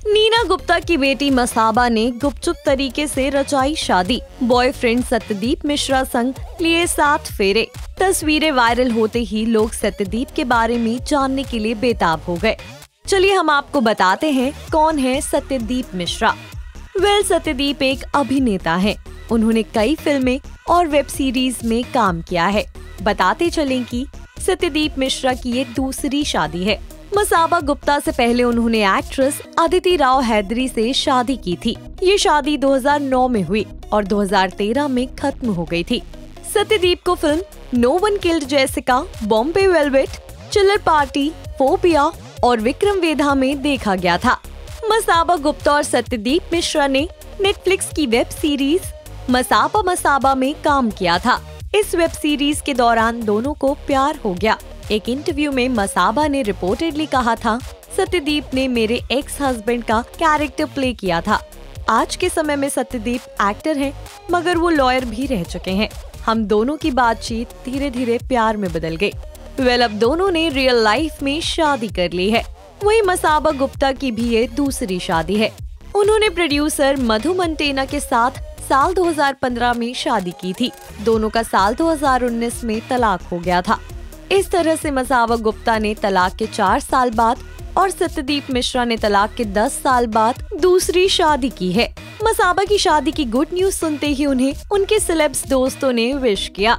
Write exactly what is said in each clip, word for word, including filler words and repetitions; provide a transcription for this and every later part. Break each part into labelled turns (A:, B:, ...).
A: नीना गुप्ता की बेटी मसाबा ने गुपचुप तरीके से रचाई शादी। बॉयफ्रेंड सत्यदीप मिश्रा संग लिए सात फेरे। तस्वीरें वायरल होते ही लोग सत्यदीप के बारे में जानने के लिए बेताब हो गए। चलिए हम आपको बताते हैं कौन है सत्यदीप मिश्रा। वेल सत्यदीप एक अभिनेता है। उन्होंने कई फिल्में और वेब सीरीज में काम किया है। बताते चलें कि सत्यदीप मिश्रा की ये दूसरी शादी है। मसाबा गुप्ता से पहले उन्होंने एक्ट्रेस अदिति राव हैदरी से शादी की थी। ये शादी दो हज़ार नौ में हुई और दो हज़ार तेरह में खत्म हो गई थी। सत्यदीप को film no one killed Jessica, Bombay velvet, chiller party, phobia और विक्रम वेधा में देखा गया था। मसाबा गुप्ता और सत्यदीप मिश्रा ने नेटफ्लिक्स की वेब सीरीज मसाबा मसाबा में काम किया था। इस वेब सीरीज के दौरान दोनों को प्यार हो गया। एक इंटरव्यू में मसाबा ने रिपोर्टेडली कहा था, सत्यदीप ने मेरे एक्स हस्बैंड का कैरेक्टर प्ले किया था। आज के समय में सत्यदीप एक्टर हैं, मगर वो लॉयर भी रह चुके हैं। हम दोनों की बातचीत धीरे धीरे प्यार में बदल गई। वेल अब दोनों ने रियल लाइफ में शादी कर ली है। वहीं मसाबा गुप्ता की भी ये दूसरी शादी है। उन्होंने प्रोड्यूसर मधु मंटेना के साथ साल दो हज़ार पंद्रह में शादी की थी। दोनों का साल दो हज़ार उन्नीस में तलाक हो गया था। इस तरह से मसाबा गुप्ता ने तलाक के चार साल बाद और सत्यदीप मिश्रा ने तलाक के दस साल बाद दूसरी शादी की है। मसाबा की शादी की गुड न्यूज सुनते ही उन्हें उनके सेलेब्स दोस्तों ने विश किया।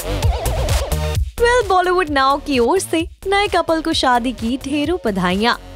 A: बॉलीवुड नाउ की ओर से नए कपल को शादी की ढेरों बधाइयाँ।